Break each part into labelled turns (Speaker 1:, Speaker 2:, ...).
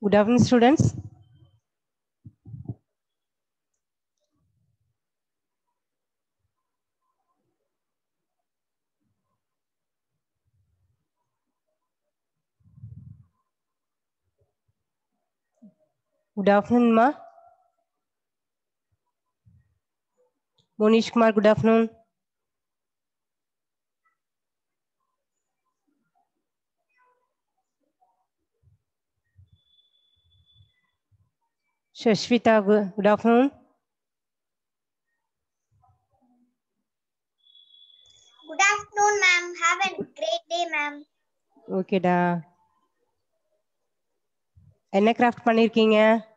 Speaker 1: Good afternoon, students. Good afternoon, Ma. Monish Kumar, good afternoon. Shashwita, good afternoon.
Speaker 2: Good afternoon, ma'am. Have a great day, ma'am.
Speaker 1: Okay, da. என்ன craft பண்ணிருக்கீங்க?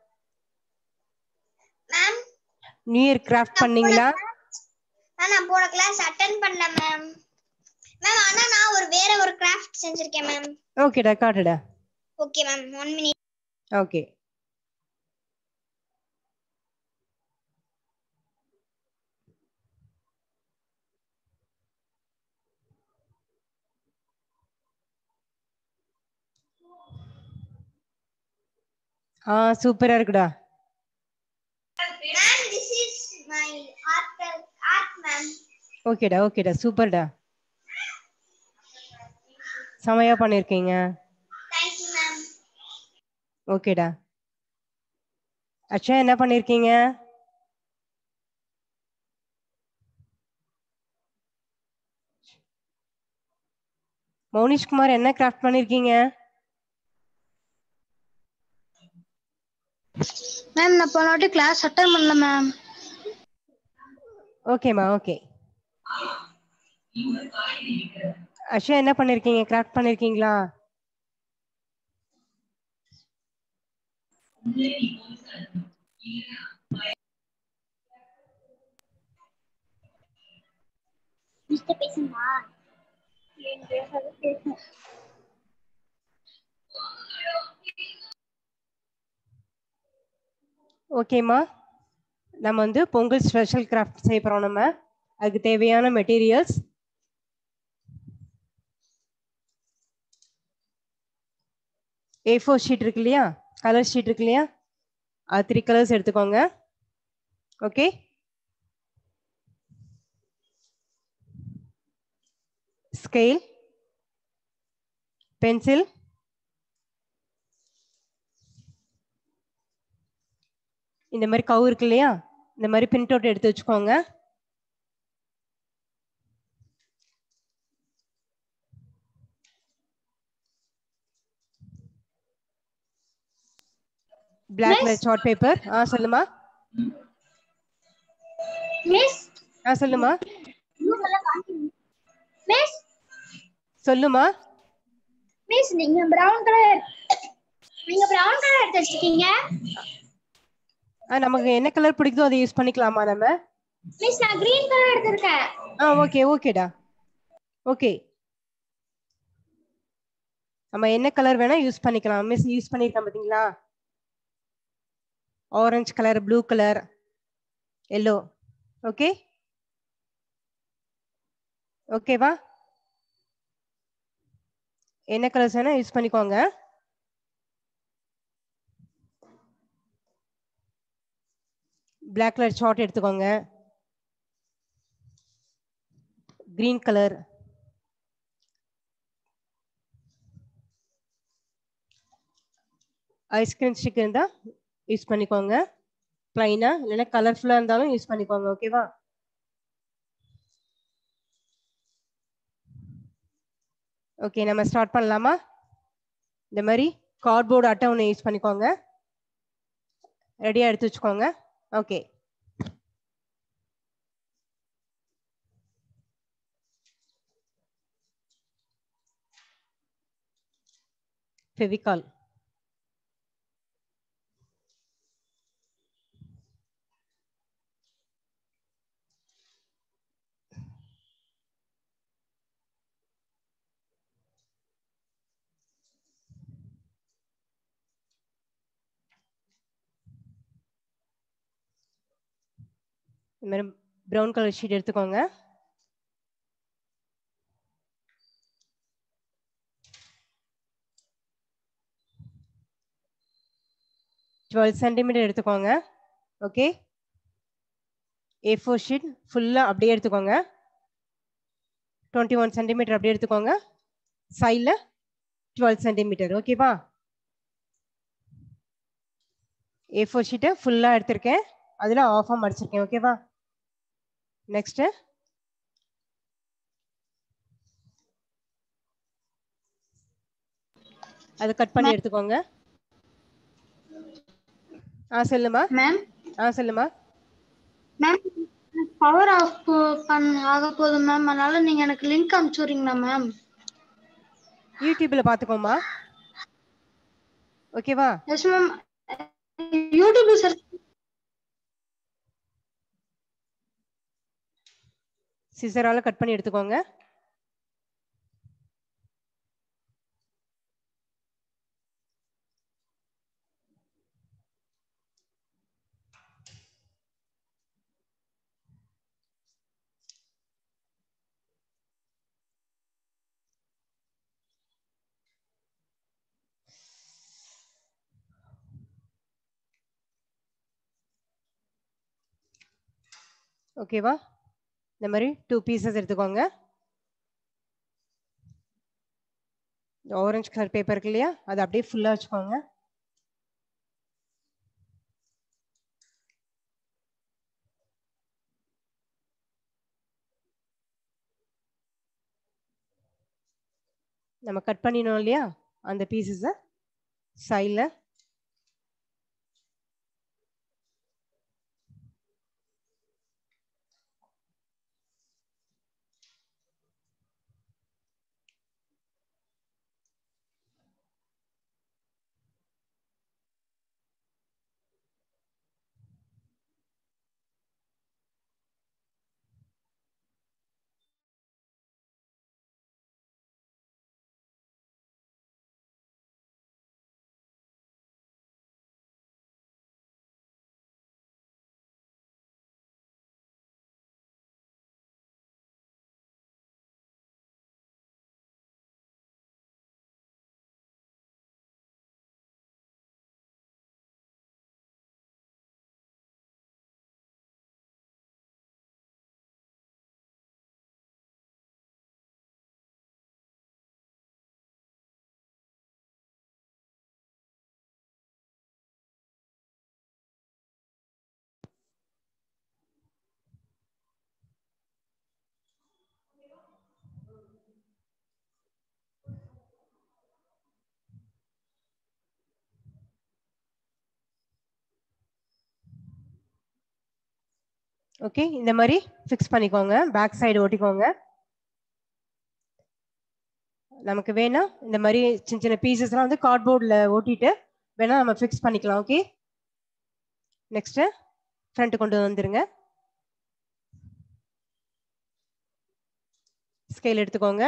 Speaker 2: Ma'am
Speaker 1: new year craft பண்ணீங்களா?
Speaker 2: நான் போன class attend பண்ணல ma'am. Ma'am ஆனா நான் வேற ஒரு கிராஃப்ட் செஞ்சிருக்கேன் மேம்.
Speaker 1: ஓகேடா, காட்டுடா.
Speaker 2: Okay ma'am, 1 minute.
Speaker 1: ஓகே. சூப்பரா இருக்குடா.
Speaker 2: Ma'am, this is my art ma'am.
Speaker 1: ஓகேடா, சூப்பர்டா. செமையா பண்ணிருக்கீங்க.
Speaker 2: Thank you ma'am.
Speaker 1: ஓகேடா. அச்சா என்ன பண்ணிருக்கீங்க? மௌனிஷ் குமார் என்ன கிராஃப்ட் பண்ணிருக்கீங்க?
Speaker 2: மேம் நான் போன வாட்டி கிளாஸ் அட்டெண்ட் பண்ணல மேம்.
Speaker 1: ஓகேமா, ஓகே. அச்சா என்ன பண்ணிருக்கீங்க? கிராஃப்ட் பண்ணிருக்கீங்களா?
Speaker 2: மிஸ்டர் பேசுமா? ஏன் பேசாத பேசு.
Speaker 1: ஓகேம்மா, நம்ம பொங்கல் ஸ்பெஷல் கிராஃப்ட் செய்ய போறோம். நம்ம அதுக்கு தேவையான மெட்டீரியல்ஸ் A4 ஷீட் இருக்கு இல்லையா, கலர் ஷீட் இருக்கு இல்லையா, அது 3 கலர்ஸ் எடுத்துக்கோங்க. ஓகே. ஸ்கேல், பென்சில், இந்த மாதிரி கவு இருக்கு இல்லையா, இந்த மாதிரி பிரிண்ட் அவுட் எடுத்து வச்சுக்கோங்க. Black colour chart paper. சொல்லுமா
Speaker 2: மிஸ்.
Speaker 1: சொல்லுமா
Speaker 2: மிஸ்.
Speaker 1: சொல்லுமா
Speaker 2: மிஸ் நீங்க பிரவுன் கலர் எடுத்து வச்சிருக்கீங்க.
Speaker 1: நமக்கு என்ன கலர் பிடிக்குதோ அதை யூஸ் பண்ணிக்கலாமா நம்ம?
Speaker 2: மிஸ் நான் கிரீன் கலர் எடுத்துர்க்கேன்.
Speaker 1: ஓகேடா. ஓகே, நம்ம என்ன கலர் வேணா யூஸ் பண்ணிக்கலாம். மிஸ் யூஸ் பண்ணிருக்கேன் பாத்தீங்களா? Orange colour, blue colour, yellow. Okay, ஓகேவா? என்ன கலர்ஸ் வேணா யூஸ் பண்ணிக்கோங்க. பிளாக் கலர் சார்ட் எடுத்துக்கோங்க. கிரீன் கலர், ஐஸ்கிரீம் ஸ்டிக் இருந்தா யூஸ் பண்ணிக்கோங்க. பிளைனா இல்லைன்னா கலர்ஃபுல்லா இருந்தாலும் யூஸ் பண்ணிக்கோங்க. ஓகேவா? ஓகே, நம்ம ஸ்டார்ட் பண்ணலாமா? இந்த மாதிரி கார்ட்போர்டு அட்டை ஒன்று யூஸ் பண்ணிக்கோங்க. ரெடியா எடுத்து வச்சுக்கோங்க. ஓகே, ஃபெவிகால், இந்த மாதிரி ப்ரௌன் கலர் ஷீட் எடுத்துக்கோங்க. 12 சென்டிமீட்டர் எடுத்துக்கோங்க. ஓகே. A4 ஷீட் ஃபுல்லா அப்படியே எடுத்துக்கோங்க. 21 சென்டிமீட்டர் அப்படியே எடுத்துக்கோங்க. சைடில் 12 சென்டிமீட்டர். ஓகேவா? A4 ஷீட்டை ஃபுல்லாக எடுத்திருக்கேன். அதில் ஆஃபாக மடிச்சிருக்கேன். ஓகேவா? நெக்ஸ்ட்டு அதை கட் பண்ணி எடுத்துக்கோங்க. சொல்லுமா.
Speaker 3: மேம்
Speaker 1: சொல்லுமா.
Speaker 3: மேம் பவர் ஆஃப் ஆக போகுது மேம், அதனால நீங்க எனக்கு லிங்க் அனுப்பிச்சுறீங்களா மேம்?
Speaker 1: யூடியூப்ல பாத்துக்கோமா. ஓகேவா?
Speaker 3: Yes ma'am. யூடியூப்ல சர்ச்
Speaker 1: சிசரால கட் பண்ணி எடுத்துக்கோங்க. ஓகேவா? இந்த மாதிரி 2 பீசஸ் எடுத்துக்கோங்க. ஆரஞ்சு கலர் பேப்பர் இருக்கு இல்லையா, அதை அப்படியே ஃபுல்லா வச்சுக்கோங்க. நம்ம கட் பண்ணினோம் இல்லையா, அந்த பீசஸை சைடில் ஓகே இந்த மாதிரி ஃபிக்ஸ் பண்ணிக்கோங்க. பேக் சைடு ஓட்டிக்கோங்க. நமக்கு வேணா இந்த மாதிரி சின்ன சின்ன பீசஸ்லாம் வந்து கார்ட்போர்டில் ஓட்டிட்டு வேணா நம்ம ஃபிக்ஸ் பண்ணிக்கலாம். ஓகே. நெக்ஸ்ட் ஃப்ரண்ட் கொண்டு வந்துருங்க. ஸ்கேல் எடுத்துக்கோங்க.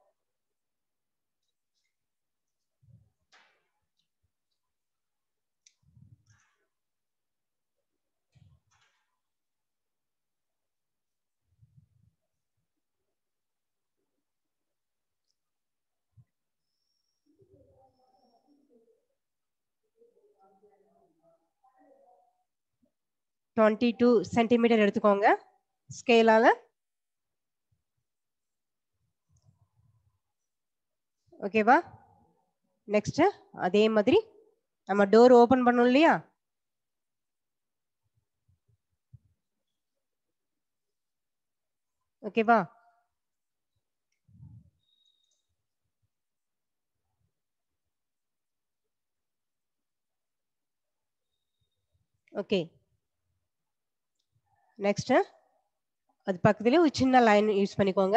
Speaker 1: டுவெண்ட்டி 2 சென்டிமீட்டர் எடுத்துக்கோங்க ஸ்கேலால. ஓகேவா? நெக்ஸ்ட் அதே மாதிரி நம்ம டோர் ஓபன் பண்ணோம் இல்லையா, ஓகேவா? ஓகே. நெக்ஸ்ட் அது பக்கத்துலயே ஒரு சின்ன லைன் யூஸ் பண்ணிக்கோங்க.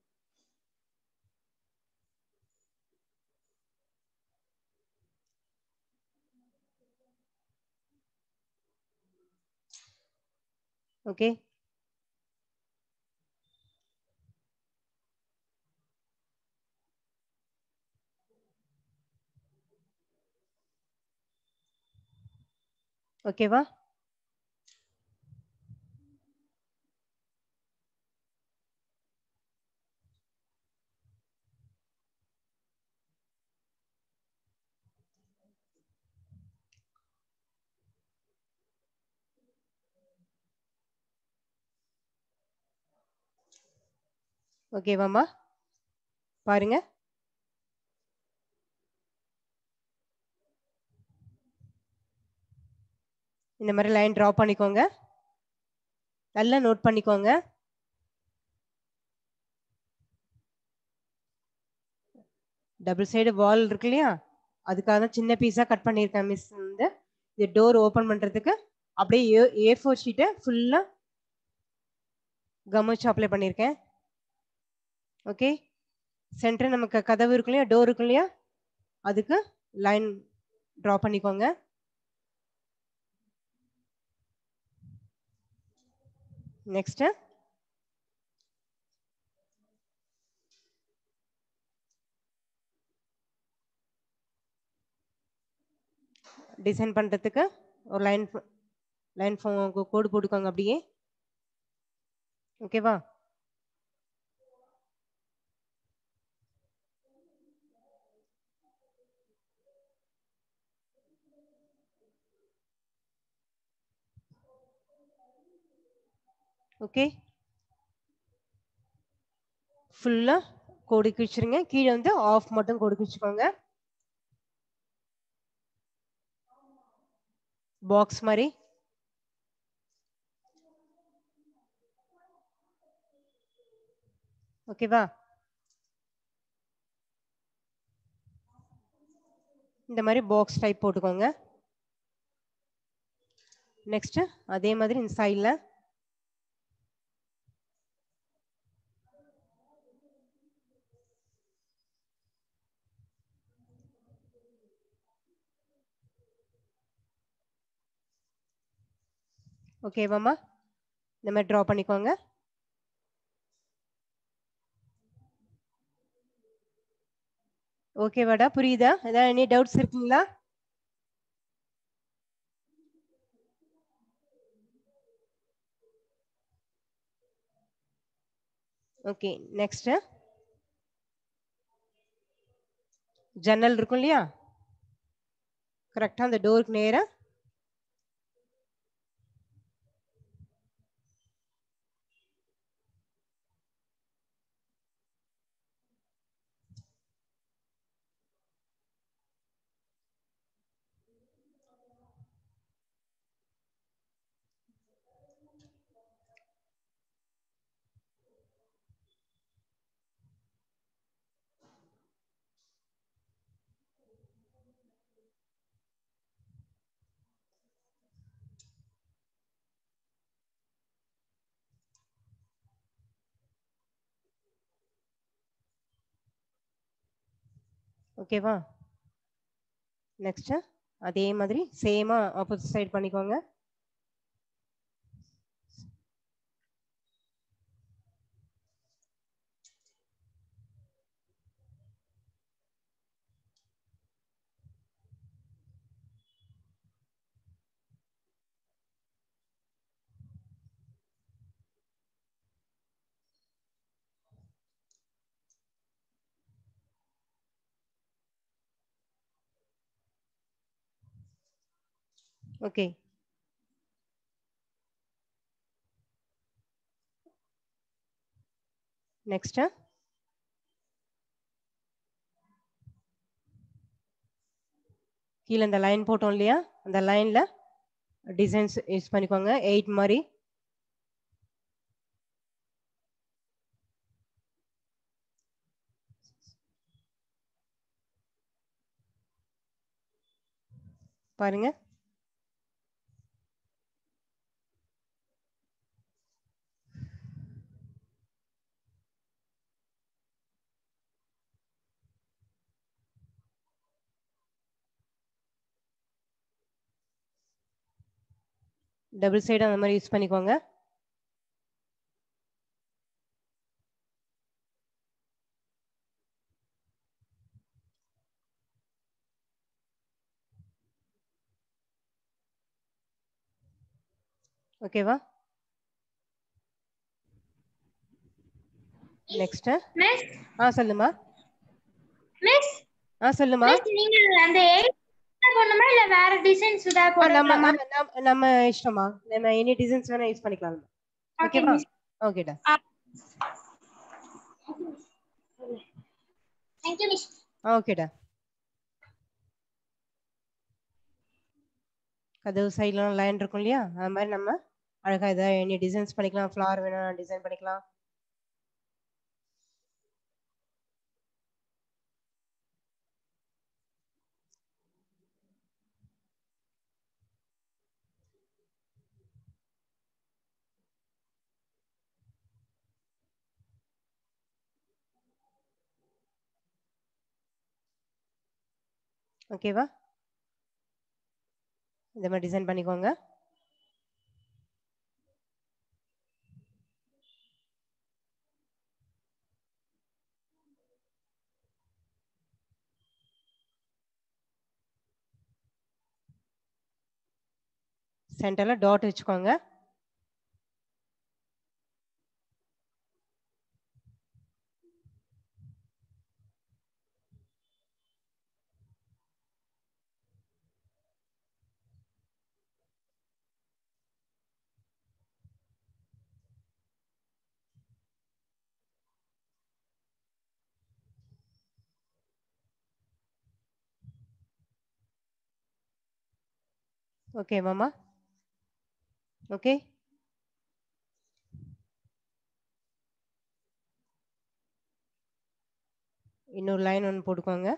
Speaker 1: ஓகே. ஓகேவா? ஓகேவாம்மா? பாருங்க. இந்த மாதிரி லைன் டிரா பண்ணிக்கோங்க. நல்லா நோட் பண்ணிக்கோங்க. டபுள் சைடு வால் இருக்கு இல்லையா, அதுக்காக தான் சின்ன பீஸா கட் பண்ணியிருக்கேன் மிஸ். வந்து இது டோர் ஓபன் பண்றதுக்கு அப்படியே A4 ஷீட்டை ஃபுல்லா கம் வச்சு அப்ளை பண்ணியிருக்கேன். ஓகே. சென்டர் நமக்கு கதவு இருக்கு இல்லையா, டோர் இருக்கு இல்லையா, அதுக்கு லைன் டிரா பண்ணிக்கோங்க. நெக்ஸ்ட் டிசைன் பண்றதுக்கு ஒரு லைன் கோடு போட்டுக்கோங்க அப்படியே. ஓகேவா? ஓகே. ஃபுல்லா கோடு கிழிச்சிருங்க. கீழே வந்து ஆஃப் மட்டும் கோடு கிழிச்சுக்கோங்க. பாக்ஸ் மாதிரி. ஓகேவா? இந்த மாதிரி பாக்ஸ் டைப் போட்டுக்கோங்க. நெக்ஸ்ட் அதே மாதிரி இந்த சைடில் ஓகேவாம்மா? இந்த மாதிரி ட்ரா பண்ணிக்கோங்க. ஓகேவாடா? புரியுதா? ஏதாவது எனி டவுட்ஸ் இருக்குங்களா? ஓகே. நெக்ஸ்ட் ஜன்னல் இருக்கும் இல்லையா, கரெக்டா அந்த டோருக்கு நேரா ஓகேவா? நெக்ஸ்ட் அதே மாதிரி சேமா ஆப்போசிட் சைடு பண்ணிக்கோங்க. ஓகே. நெக்ஸ்ட் கீழே இந்த லைன் போட்டோம் இல்லையா, அந்த லைன்ல டிசைன்ஸ் யூஸ் பண்ணிக்கோங்க. 8 மாதிரி பாருங்க. டபுள் சைடு அந்த மாதிரி யூஸ் பண்ணிக்கோங்க. ஓகேவா? நெக்ஸ்ட்
Speaker 3: மிஸ்
Speaker 1: சொல்லுமா.
Speaker 3: மிஸ்
Speaker 1: சொல்லுமா.
Speaker 3: மிஸ் நீங்க அந்த 8 போடணுமா இல்ல வேற டிசைன்ஸ் ஏதாவது போடலாமா?
Speaker 1: நம்ம இஷ்டமா, நம்ம எனி டிசைன்ஸ் வேணா யூஸ் பண்ணிக்கலாம்.
Speaker 3: ஓகே
Speaker 1: ஓகேவா?
Speaker 3: மிஸ்.
Speaker 1: ஓகேடா.
Speaker 2: Thank you miss.
Speaker 1: ஓகேடா. கதவு சைட்லாம் லைன் இருக்கும் இல்லையா, அது மாதிரி நம்ம அழகா ஏதாவது எனி டிசைன்ஸ் பண்ணிக்கலாம். ஃப்ளவர் வேணா டிசைன் பண்ணிக்கலாம். ஓகேவா? இந்த மாதிரி டிசைன் பண்ணிக்கோங்க. சென்டர்ல டாட் வச்சுக்கோங்க. ஓகே மாமா. ஓகே. இன்னொரு லைன் ஒன்று போட்டுக்கோங்க.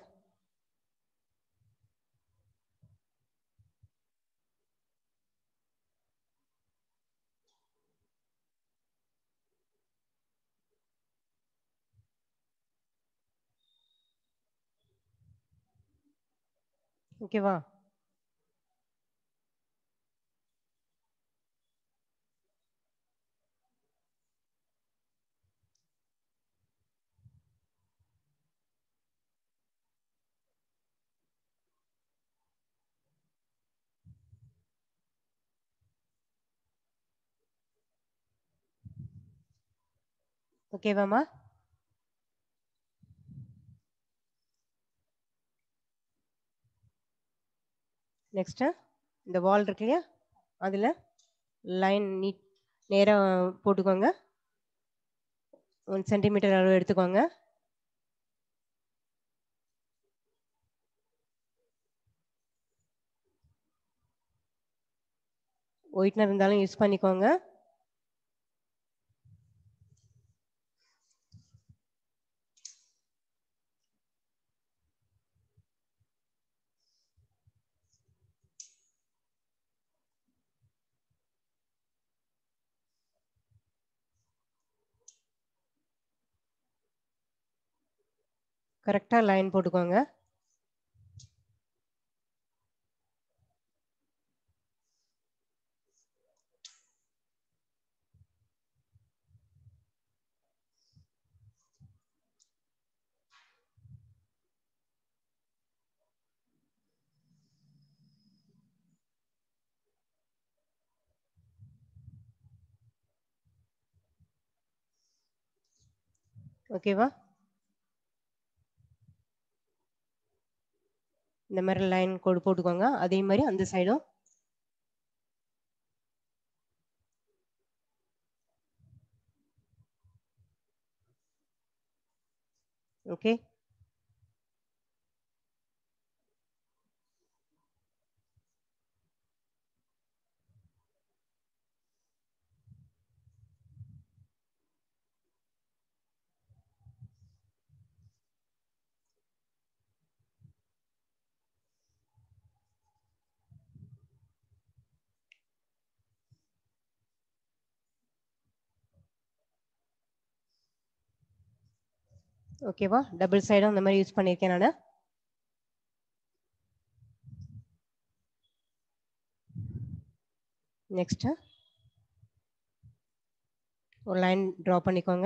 Speaker 1: ஓகேவா? ஓகேவாம்மா? நெக்ஸ்ட் இந்த வால் இருக்கு இல்லையா, அதில் லைன் நீட் நேராக போட்டுக்கோங்க. 1 சென்டிமீட்டர் அளவு எடுத்துக்கோங்க. ஒயிட்னர் இருந்தாலும் யூஸ் பண்ணிக்கோங்க. கரெக்டாக லைன் போட்டுக்கோங்க. ஓகேவா? இந்த மாதிரி லைன் கோடு போட்டுக்கோங்க. அதே மாதிரி அந்த சைடும். ஓகே. ஓகேவா? டபுள் சைடும் இந்த மாதிரி யூஸ் பண்ணியிருக்கேன் நான். நெக்ஸ்ட் ஒரு லைன் ட்ரா பண்ணிக்கோங்க.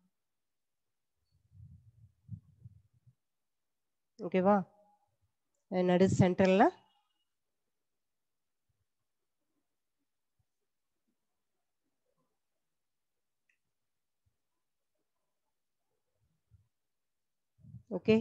Speaker 1: ஓகேவா? நடு சென்டரில் ஓகே.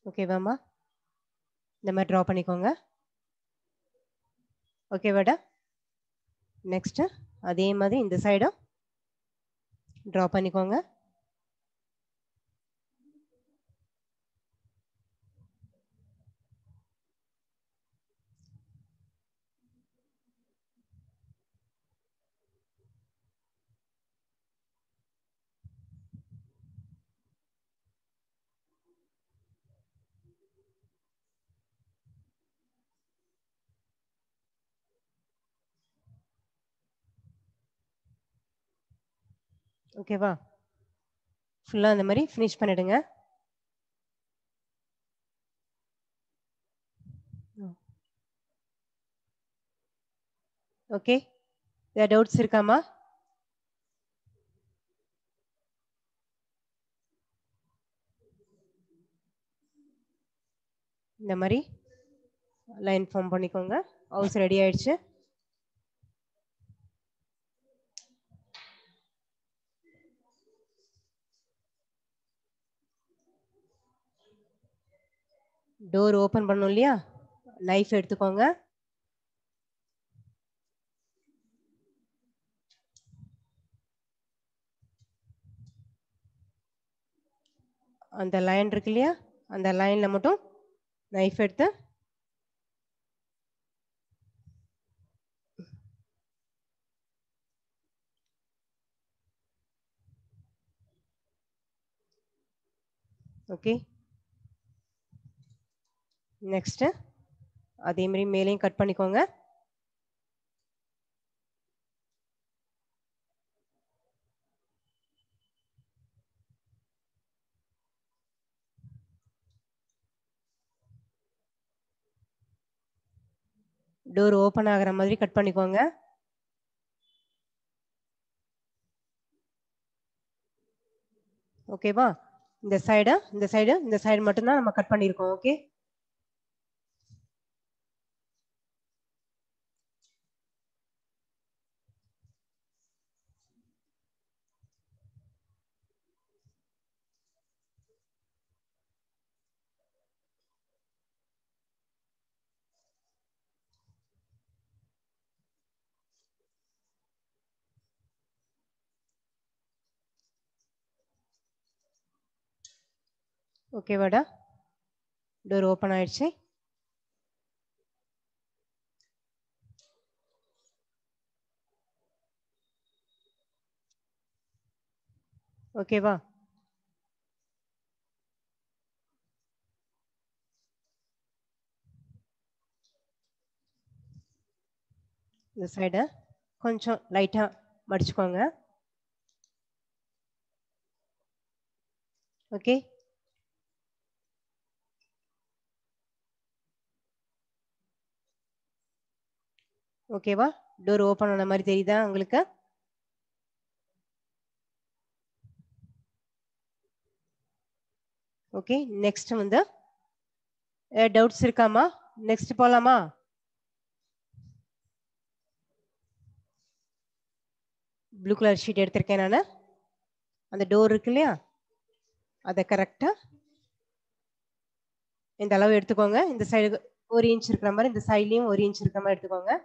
Speaker 1: ஓகேவாம்மா? இந்த மாதிரி ட்ரா பண்ணிக்கோங்க. ஓகேவாடா? நெக்ஸ்ட்டு அதே மாதிரி இந்த சைடும் ட்ரா பண்ணிக்கோங்க. ஓகேவா? ஃபுல்லா இந்த மாதிரி ஃபினிஷ் பண்ணிடுங்க. ஓகே, ஏதாவது டவுட்ஸ் இருக்காமா? இந்த மாதிரி லைன் ஃபார்ம் பண்ணிக்கோங்க. ஹவுஸ் ரெடி ஆயிடுச்சு. டோர் ஓபன் பண்ணணும் இல்லையா? நைஃப் எடுத்துக்கோங்க. அந்த லைன் இருக்கு இல்லையா? அந்த லைன்ல மட்டும் நைஃப் எடுத்து ஓகே. நெக்ஸ்ட் அதே மாதிரி மேலேயும் கட் பண்ணிக்கோங்க. டோர் ஓபன் ஆகுற மாதிரி கட் பண்ணிக்கோங்க. ஓகேவா? இந்த சைடு மட்டும்தான் நம்ம கட் பண்ணியிருக்கோம். ஓகே, ஓகேவாடா? டோர் ஓபன் ஆயிடுச்சு. ஓகேவா? இந்த சைடு கொஞ்சம் லைட்டா மடிச்சுக்கோங்க. ஓகே, ஓகேவா? டோர் ஓபன் ஆன மாதிரி தெரியுதா உங்களுக்கு? ஓகே, நெக்ஸ்ட் வந்து டவுட்ஸ் இருக்காமா? நெக்ஸ்ட் போலாமா? ப்ளூ கலர் ஷீட் எடுத்திருக்கேன் நான். அந்த டோர் இருக்கு இல்லையா? அதை கரெக்டா இந்த அளவு எடுத்துக்கோங்க. இந்த சைடு 1 இன்ச் இருக்கிற மாதிரி, இந்த சைட்லயும் 1 இன்ச் இருக்கிற மாதிரி எடுத்துக்கோங்க.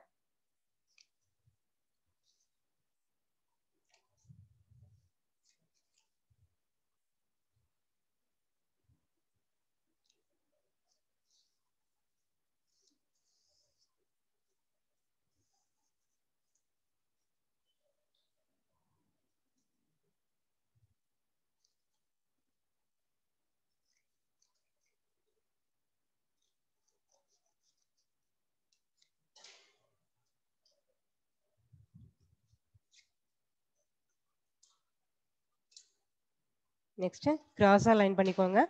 Speaker 1: நெக்ஸ்ட் கிராஸா லைன் பண்ணிக்கோங்க.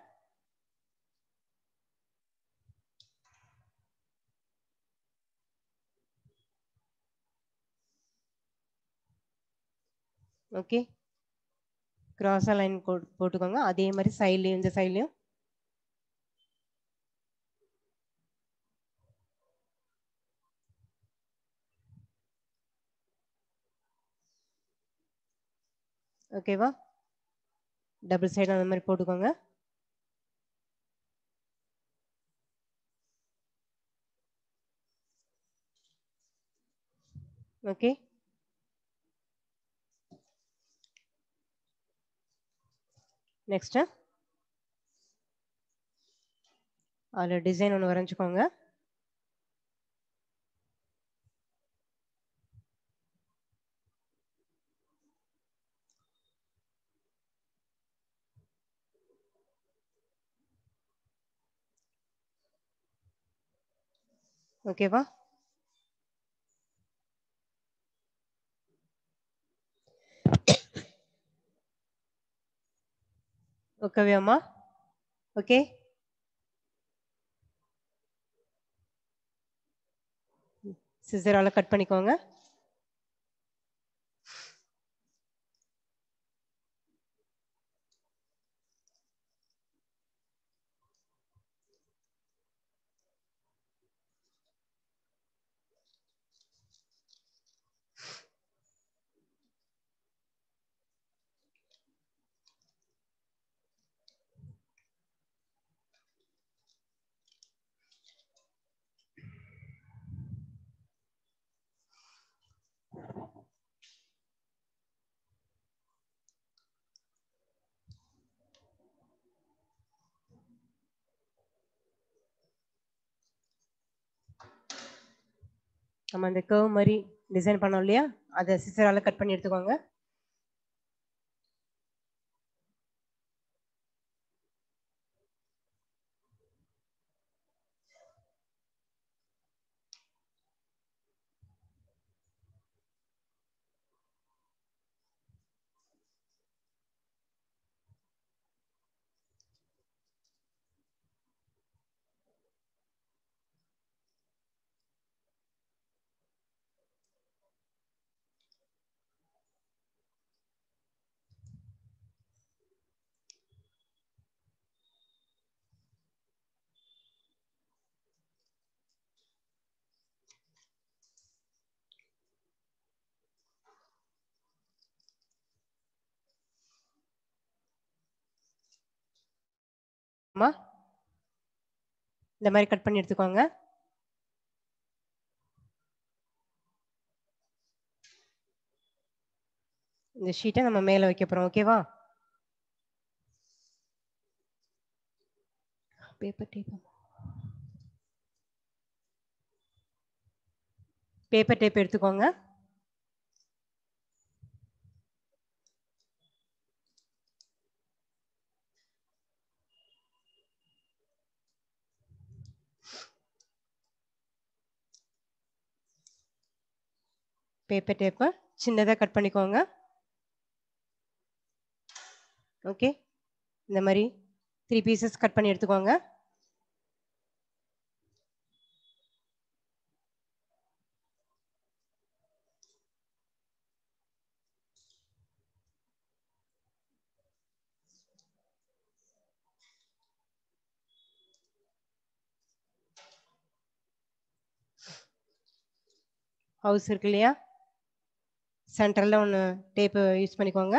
Speaker 1: ஓகே, கிராஸா லைன் போட்டுக்கோங்க. அதே மாதிரி சைட்லயும் இந்த சைட்லயும் ஓகேவா? டபுள் சைடு அந்த மாதிரி போட்டுக்கோங்க. ஓகே. நெக்ஸ்ட் அதில் டிசைன் ஒன்று வரைஞ்சிக்கோங்க. ஓகேவா? ஓகேவே அம்மா? ஓகே. சிசரால கட் பண்ணிக்கோங்க. நம்ம அந்த கர்வ் மாதிரி டிசைன் பண்ணோம் இல்லையா, அதை சிசரால கட் பண்ணி எடுத்துக்கோங்க. அம்மா இந்த மாதிரி கட் பண்ணி எடுத்துக்கோங்க. இந்த ஷீட்டை நம்ம மேலே வைக்க போறோம். ஓகேவா? பேப்பர் டேப் பேப்பர் டேப் எடுத்துக்கோங்க. பேப்பர் டேப்பை சின்னதாக கட் பண்ணிக்கோங்க. ஓகே. இந்த மாதிரி 3 பீசஸ் கட் பண்ணி எடுத்துக்கோங்க. ஹவுஸ் இருக்கு இல்லையா, சென்டரில் ஒன்று டேப்பு யூஸ் பண்ணிக்கோங்க.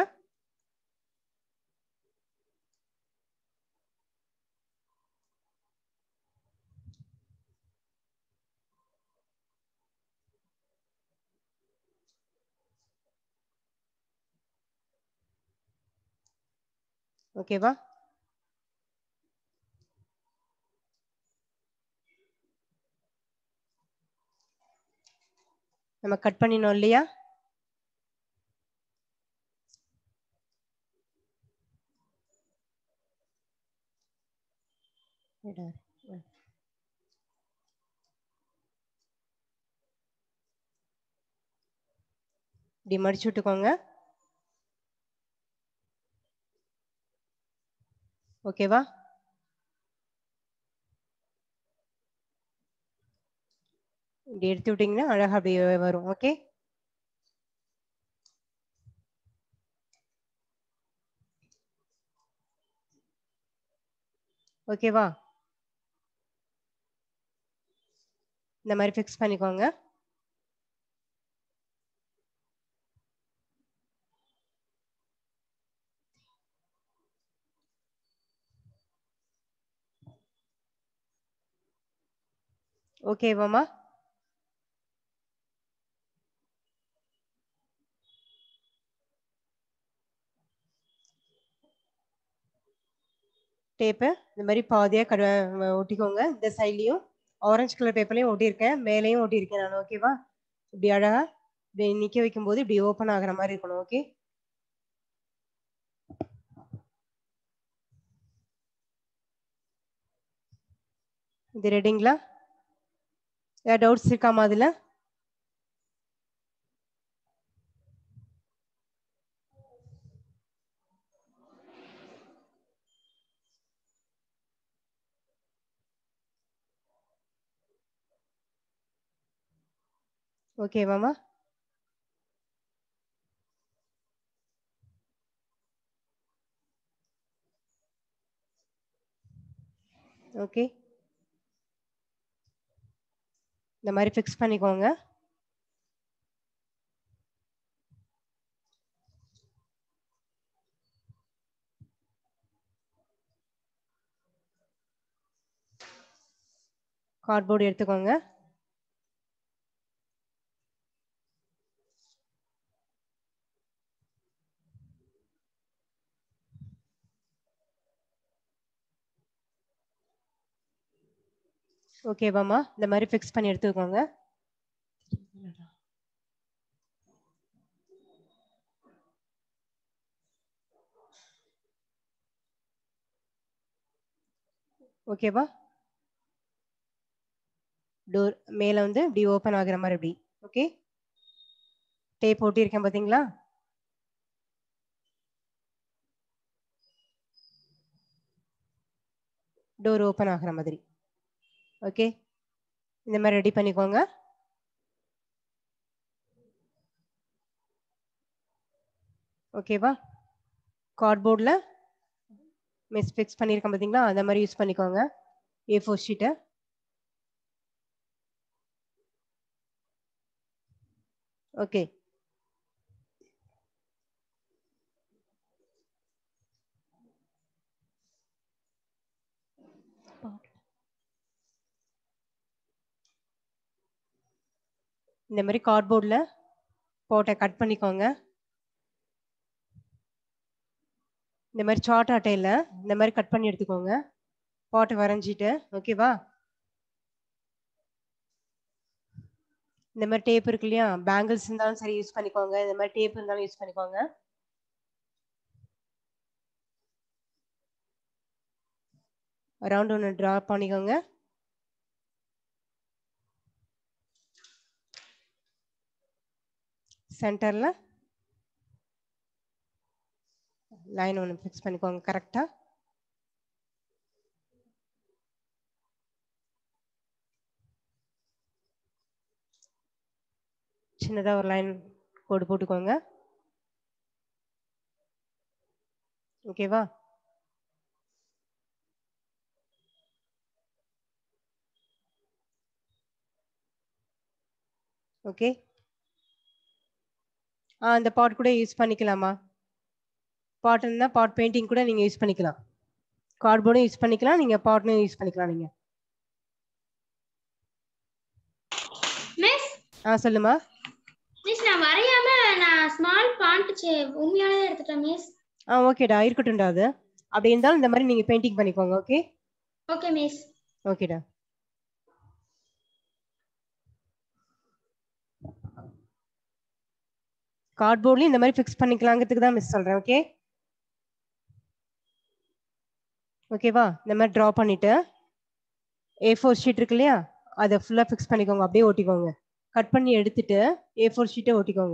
Speaker 1: ஓகேவா? நம்ம கட் பண்ணினோம் இல்லையா, இப்படி மடிச்சு விட்டுக்கோங்க. ஓகேவா? இப்படி எடுத்து விட்டீங்கன்னா அழகா அப்படியே வரும். ஓகே. ஓகேவா? இந்த மாதிரி ஃபிக்ஸ் பண்ணிக்கோங்க. ஓகேவாம்மா? டேப்பு இந்த மாதிரி பாதியாக ஒட்டிக்கோங்க. இந்த சைட்லேயும் ஆரஞ்சு கலர் பேப்பர்லையும் ஒட்டியிருக்கேன், மேலேயும் ஒட்டியிருக்கேன் நான். ஓகேவா? இப்படி அழகாக இப்படி நிற்க வைக்கும்போது இப்படி ஓப்பன் ஆகிற மாதிரி இருக்கணும். ஓகே, இது ரெடிங்களா? ஏதாவது டவுட்ஸ் இருக்காமா அதில்? ஓகேவாமா? ஓகே, இந்த மாதிரி ஃபிக்ஸ் பண்ணிக்கோங்க. கார்ட்போர்டு எடுத்துக்கோங்க. ஓகேவாம்மா? இந்த மாதிரி ஃபிக்ஸ் பண்ணி எடுத்துக்கோங்க. ஓகேவா? டோர் மேலே வந்து இப்படி ஓப்பன் ஆகிற மாதிரி இப்படி. ஓகே, டேப் ஒட்டியிருக்கேன் பார்த்தீங்களா? டோர் ஓப்பன் ஆகிற மாதிரி. ஓகே, இந்த மாதிரி ரெடி பண்ணிக்கோங்க. ஓகேவா? கார்ட்போர்டில் ஃபிக்ஸ் பண்ணியிருக்கேன் பார்த்தீங்களா? அந்த மாதிரி யூஸ் பண்ணிக்கோங்க. A4 ஷீட்டை. ஓகே, இந்த மாதிரி கார்ட்போர்டில் போட்டை கட் பண்ணிக்கோங்க. இந்த மாதிரி சார்ட் அட்டையில் இந்த மாதிரி கட் பண்ணி எடுத்துக்கோங்க. பாட்டை வரைஞ்சிட்டு. ஓகேவா? இந்த மாதிரி டேப் இருக்கு இல்லையா? பேங்கிள்ஸ் இருந்தாலும் சரி யூஸ் பண்ணிக்கோங்க, இந்த மாதிரி டேப் இருந்தாலும் யூஸ் பண்ணிக்கோங்க. ரவுண்ட் ஒன்று ட்ரா பண்ணிக்கோங்க. சென்டரில் லைன் ஒன்று ஃபிக்ஸ் பண்ணிக்கோங்க கரெக்டாக. சின்னதாக ஒரு லைன் கோடு போட்டுக்கோங்க. ஓகேவா? ஓகே, அந்த பாட் கூட யூஸ் பண்ணிக்கலாமா? பாட் இருந்தால் பாட் பெயிண்டிங் கூட நீங்கள் யூஸ் பண்ணிக்கலாம். கார்ட்போர்டும் யூஸ் பண்ணிக்கலாம், நீங்கள் பாட்டும் யூஸ் பண்ணிக்கலாம். நீங்கள்
Speaker 3: மிஸ்
Speaker 1: சொல்லுமா.
Speaker 3: மிஸ் நான் வரையாம நான் ஸ்மால் ஃபாண்ட் உண்மையானதே எடுத்துட்டேன் மிஸ்.
Speaker 1: ஓகேடா, இருக்கட்டும்டா. அது அப்படி இருந்தாலும் இந்த மாதிரி நீங்கள் பெயிண்டிங் பண்ணிக்கோங்க. Okay
Speaker 3: okay miss.
Speaker 1: ஓகேடா. கார்ட்போர்ட்லயும் இந்த மாதிரி ஃபிக்ஸ் பண்ணிக்கலாங்கிறதுக்கு தான் மிஸ் சொல்றேன். ஓகே ஓகேவா? இந்த மாதிரி ட்ரா பண்ணிட்டு A4 ஷீட் இருக்கு இல்லையா? அதை ஃபுல்லாக ஃபிக்ஸ் பண்ணிக்கோங்க. அப்படியே ஒட்டிக்கோங்க. கட் பண்ணி எடுத்துட்டு A4 ஷீட்டை ஒட்டிக்கோங்க.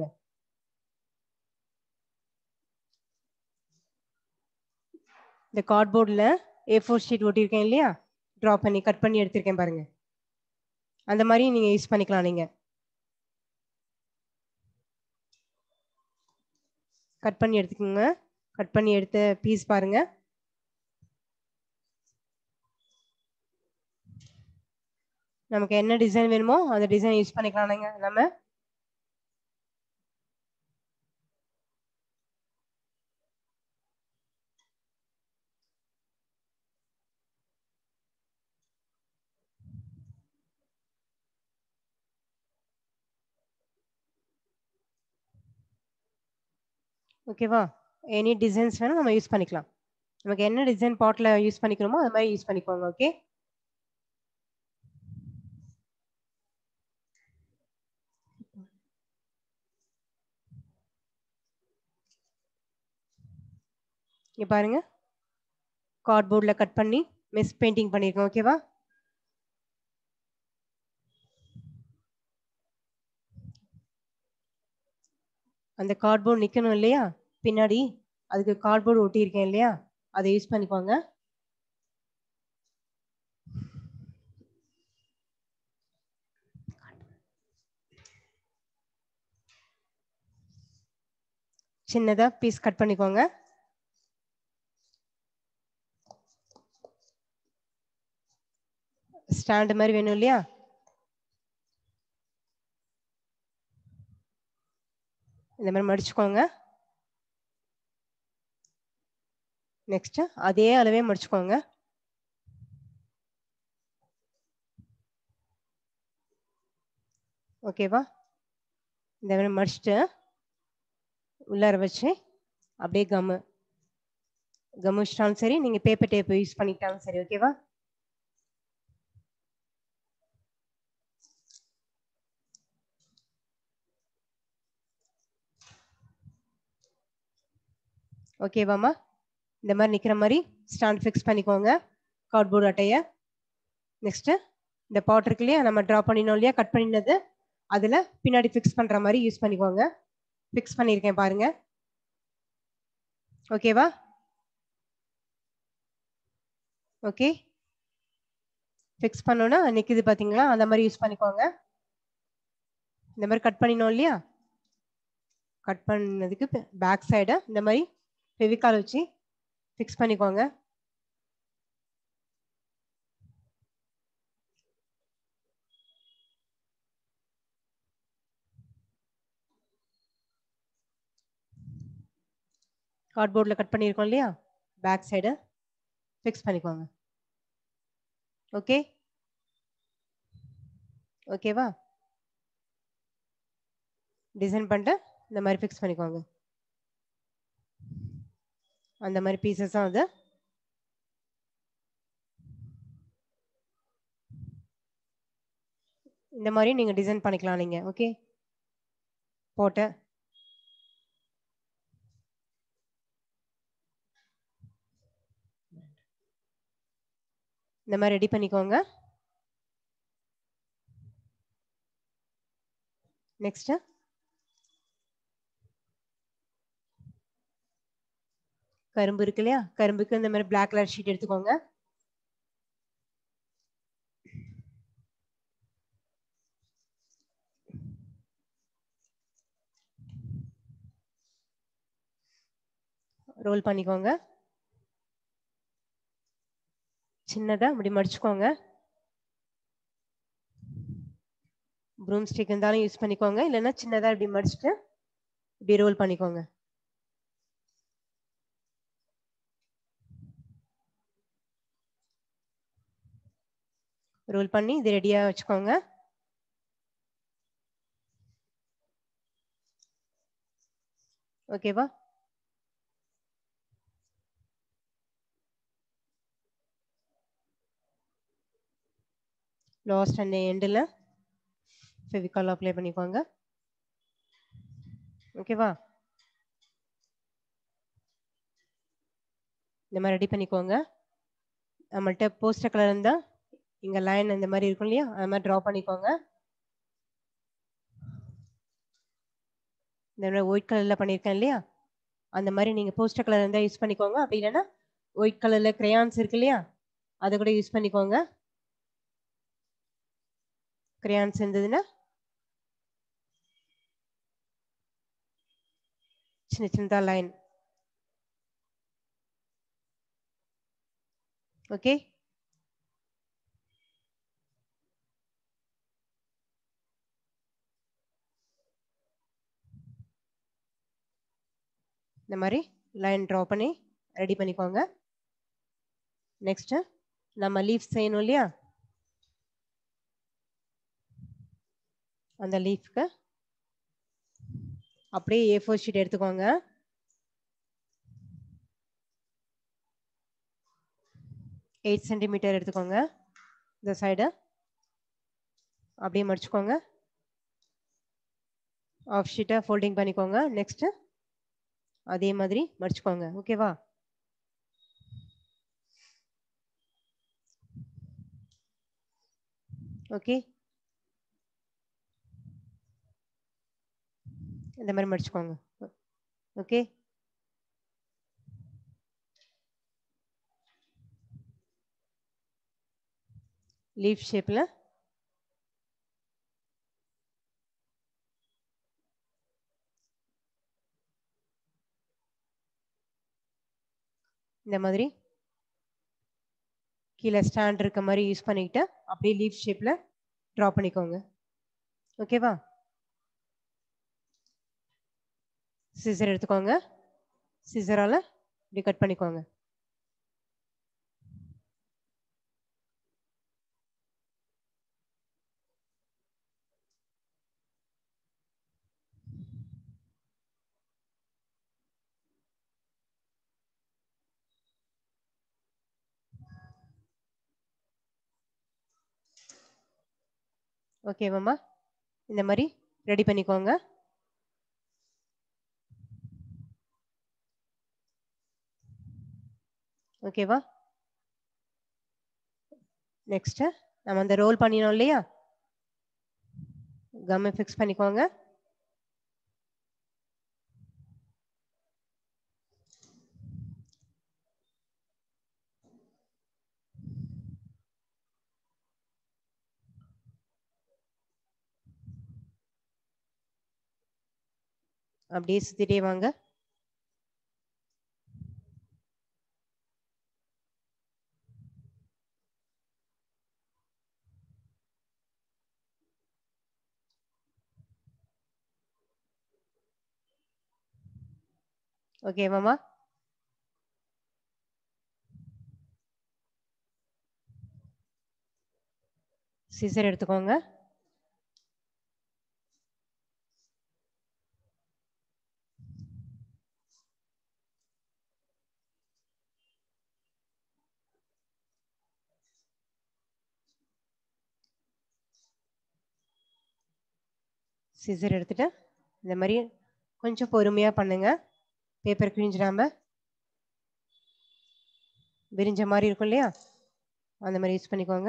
Speaker 1: இந்த கார்ட்போர்டில் A4 ஷீட் ஒட்டியிருக்கேன் இல்லையா? ட்ரா பண்ணி கட் பண்ணி எடுத்திருக்கேன் பாருங்க. அந்த மாதிரி நீங்கள் யூஸ் பண்ணிக்கலாம். நீங்கள் கட் பண்ணி எடுத்துக்கோங்க. கட் பண்ணி எடுத்த பீஸ் பாருங்க. நமக்கு என்ன டிசைன் வேணுமோ அந்த டிசைன் யூஸ் பண்ணிக்கலாம் நம்ம. ஓகேவா? எனி டிசைன்ஸ் வேணும் நம்ம யூஸ் பண்ணிக்கலாம். நமக்கு என்ன டிசைன் பாட்ல யூஸ் பண்ணிக்கிறோமோ அது மாதிரி யூஸ் பண்ணிக்கோங்க. ஓகே. இங்க பாருங்க, கார்ட்போர்ட்ல கட் பண்ணி மெஸ் பெயிண்டிங் பண்ணிருக்கோம். ஓகேவா? அந்த கார்ட்போர்ட் நிக்கணும் இல்லையா பின்னாடி, அதுக்கு கார்ட்போர்ட் ஒட்டியிருக்கேன் இல்லையா, அதை யூஸ் பண்ணிக்கோங்க. சின்னதா பீஸ் கட் பண்ணிக்கோங்க. ஸ்டாண்ட் மாதிரி வேணும் இல்லையா, இந்த மாதிரி மடிச்சுக்கோங்க. நெக்ஸ்ட் அதே அளவே மடிச்சுக்கோங்க. ஓகேவா? இந்த மாதிரி மடிச்சுட்டு உள்ளார வச்சு அப்படியே கம்மு வச்சிட்டாலும் சரி, நீங்க பேப்பர் டேப் யூஸ் பண்ணிட்டாலும் சரி. ஓகேவா? ஓகேவாமா? இந்த மாதிரி நிக்கிற மாதிரி ஸ்டாண்ட் ஃபிக்ஸ் பண்ணிக்கோங்க கார்ட்போர்ட் அட்டைய. நெக்ஸ்ட் இந்த பாட் இருக்கு இல்லையா, நம்ம டிரா பண்ணினோம் இல்லையா கட் பண்ணினது, அதுல பின்னாடி ஃபிக்ஸ் பண்ற மாதிரி யூஸ் பண்ணிக்கோங்க. ஃபிக்ஸ் பண்ணியிருக்கேன் பாருங்க. ஓகேவா? ஓகே. ஃபிக்ஸ் பண்ணோன்னா நிக்குது பாத்தீங்களா, அந்த மாதிரி யூஸ் பண்ணிக்கோங்க. இந்த மாதிரி கட் பண்ணினோம் இல்லையா, கட் பண்ணதுக்கு பேக் சைடு இந்த மாதிரி ஃபெவிகால் வச்சு ஃபிக்ஸ் பண்ணிக்கோங்க. கார்ட்போர்டில் கட் பண்ணியிருக்கோம் இல்லையா, பேக் சைடு ஃபிக்ஸ் பண்ணிக்கோங்க. ஓகே. ஓகேவா? டிசைன் பண்ணிட்டு இந்த மாதிரி ஃபிக்ஸ் பண்ணிக்கோங்க. அந்த மாதிரி பீசஸ் அது இந்த மாதிரி நீங்க டிசைன் பண்ணிக்கலாம் நீங்க. ஓகே. போட்டு இந்த மாதிரி ரெடி பண்ணிக்கோங்க. நெக்ஸ்ட் கரும்பு இருக்கு இல்லையா, கரும்புக்கு இந்த மாதிரி பிளாக் கலர் ஷீட் எடுத்துக்கோங்க. ரோல் பண்ணிக்கோங்க. சின்னதா இப்படி மடிச்சுக்கோங்க. ப்ரூம் ஸ்டிக் இருந்தாலும் யூஸ் பண்ணிக்கோங்க, இல்லைன்னா சின்னதா இப்படி மடிச்சுட்டு இப்படி ரோல் பண்ணிக்கோங்க. ரோல் பண்ணி இது ரெடியா வச்சுக்கோங்க. ஓகேவா? லாஸ்ட் அண்ட் எண்டில் ஃபெவிகால் அப்ளை பண்ணிக்கோங்க. ஓகேவா? இந்த மாதிரி ரெடி பண்ணிக்கோங்க. நம்மள்ட்ட போஸ்டர் கலர் இருந்தால் இங்கே லைன் இந்த மாதிரி இருக்கும் இல்லையா, அது மாதிரி ட்ரா பண்ணிக்கோங்க. இந்த மாதிரி ஒயிட் கலரில் பண்ணியிருக்கேன் இல்லையா, அந்த மாதிரி நீங்கள் போஸ்டர் கலர் இருந்தால் யூஸ் பண்ணிக்கோங்க. அப்படி இல்லைன்னா ஒயிட் கலரில் கிரையான்ஸ் இருக்கு இல்லையா, அதை கூட யூஸ் பண்ணிக்கோங்க. கிரையான்ஸ் இருந்ததுன்னா சின்ன சின்னதா லைன். ஓகே. இந்த மாதிரி லைன் ட்ரா பண்ணி ரெடி பண்ணிக்கோங்க. நெக்ஸ்ட் நம்ம லீஃப் செய்யணும் இல்லையா, அந்த லீஃப்க்கு அப்படியே A4 ஷீட் எடுத்துக்கோங்க. 8 சென்டிமீட்டர் எடுத்துக்கோங்க. இந்த சைடு அப்படியே மடிச்சுக்கோங்க. ஆஃப் ஷீட்டை ஃபோல்டிங் பண்ணிக்கோங்க. நெக்ஸ்ட் அதே மாதிரி மடிச்சுக்கோங்க. ஓகேவா? ஓகே, இந்த மாதிரி மடிச்சுக்கோங்க. ஓகே, லீஃப் ஷேப்ல இந்த மாதிரி கீழே ஸ்டாண்ட் இருக்க மாதிரி யூஸ் பண்ணிக்கிட்டு அப்படியே லீஃப் ஷேப்ல ட்ரா பண்ணிக்கோங்க. ஓகேவா? சிசர் எடுத்துக்கோங்க. சிசரால இப்படி கட் பண்ணிக்கோங்க. ஓகேவாம்மா? இந்த மாதிரி ரெடி பண்ணிக்கோங்க. ஓகேவா? நெக்ஸ்ட் நம்ம அந்த ரோல் பண்ணினோம் இல்லையா, கம்மை ஃபிக்ஸ் பண்ணிக்கோங்க. அப்படியே சுத்திட்டே வாங்க. ஓகேவாம்மா? சிசர் எடுத்துக்கோங்க. சிசர் எடுத்துட்டு இந்த மாதிரி கொஞ்சம் பொறுமையா பண்ணுங்க. பேப்பர் கிழிஞ்சிடாம விரிஞ்ச மாதிரி இருக்கும் இல்லையா, அந்த மாதிரி யூஸ் பண்ணிக்கோங்க.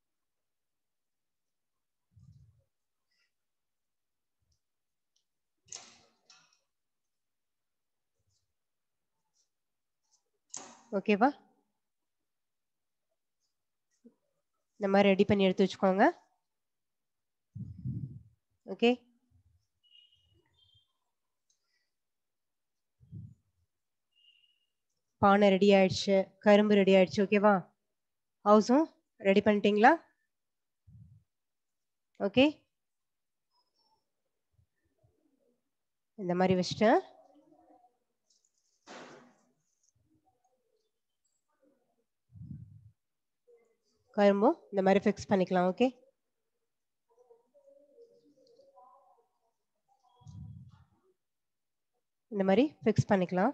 Speaker 1: ஓகேவா? இந்த மாதிரி ரெடி பண்ணி எடுத்து வச்சுக்கோங்க. ஓகே, பானை ரெடி ஆயிடுச்சு, கரும்பு ரெடி ஆயிடுச்சு. ஓகேவா? ஹவுஸும் ரெடி பண்ணிட்டீங்களா? ஓகே, இந்த மாதிரி வச்சுட்டு கரும்பும் இந்த மாதிரி ஃபிக்ஸ் பண்ணிக்கலாம். ஓகே, இந்த மாதிரி ஃபிக்ஸ் பண்ணிக்கலாம்.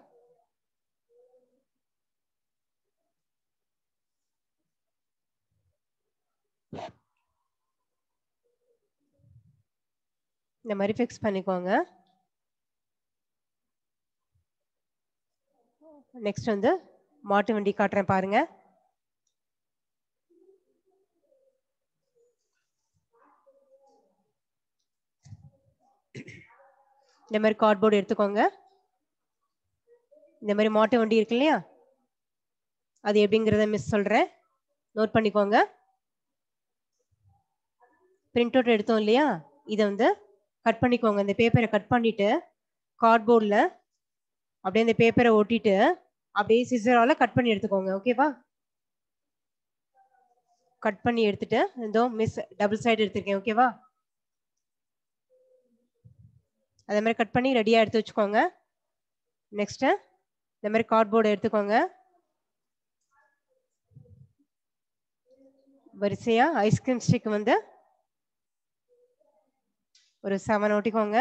Speaker 1: இந்த மாதிரி ஃபிக்ஸ் பண்ணிக்கோங்க. நெக்ஸ்ட் வந்து மாட்டு வண்டி காட்டுறேன் பாருங்க. இந்த மாதிரி கார்ட்போர்டு எடுத்துக்கோங்க. இந்த மாதிரி மாட்டு வண்டி இருக்கு இல்லையா, அது எப்படிங்கிறத மிஸ் சொல்றேன், நோட் பண்ணிக்கோங்க. பிரிண்ட் அவுட் எடுத்தோம் இல்லையா, இதை வந்து கட் பண்ணிக்கோங்க. இந்த பேப்பரை கட் பண்ணிட்டு கார்ட்போர்டில் அப்படியே இந்த பேப்பரை ஒட்டிட்டு அப்படியே சிசரால கட் பண்ணி எடுத்துக்கோங்க. ஓகேவா? கட் பண்ணி எடுத்துட்டு இதோ மிஸ் டபுள் சைடு எடுத்திருக்கேன். ஓகேவா? அதே மாதிரி கட் பண்ணி ரெடியாக எடுத்து வச்சுக்கோங்க. நெக்ஸ்ட் இந்த மாதிரி கார்ட்போர்டு எடுத்துக்கோங்க. வரிசையா ஐஸ்கிரீம் ஸ்டிக் வந்து ஒரு 7 ஒட்டிக்கோங்க.